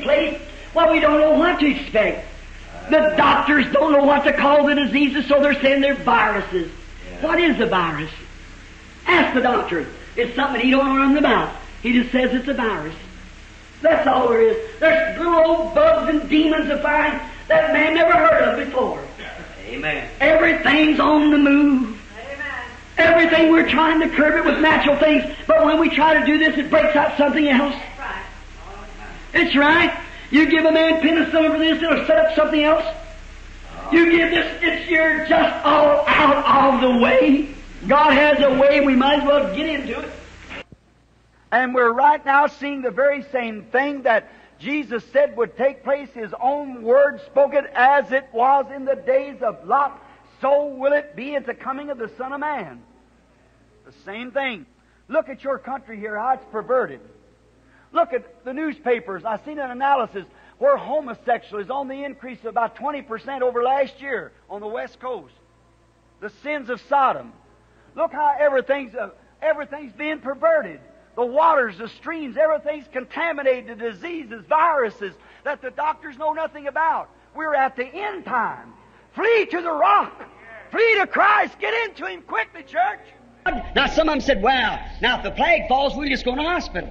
taking place, well, we don't know what to expect. The doctors don't know what to call the diseases, so they're saying they're viruses. What is a virus? Ask the doctor. It's something he don't know nothing about. He just says it's a virus. That's all there is. There's little old bugs and demons of fire that man never heard of before. Amen. Everything's on the move. Amen. Everything, we're trying to curb it with natural things, but when we try to do this, it breaks out something else. That's right. It's right. You give a man penicillin for this, it'll set up something else. You give this, you're just all out of the way. God has a way, we might as well get into it. And we're right now seeing the very same thing that Jesus said would take place. His own word spoke it, as it was in the days of Lot, so will it be at the coming of the Son of Man. The same thing. Look at your country here, how it's perverted. Look at the newspapers. I've seen an analysis where homosexual is on the increase of about 20% over last year on the West Coast. The sins of Sodom. Look how everything's being perverted. The waters, the streams, everything's contaminated, the diseases, viruses that the doctors know nothing about. We're at the end time. Flee to the rock. Flee to Christ. Get into Him quickly, church. Now some of them said, well, now if the plague falls, we'll just go to the hospital.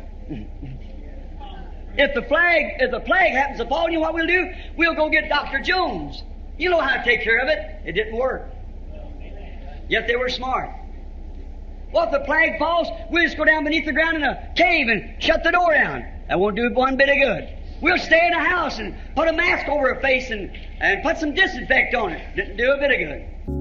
If the plague happens to fall, you know what we'll do? We'll go get Dr. Jones. You know how to take care of it. It didn't work. Yet they were smart. Well, if the plague falls, we'll just go down beneath the ground in a cave and shut the door down. That won't do one bit of good. We'll stay in the house and put a mask over our face and put some disinfect on it. Didn't do a bit of good.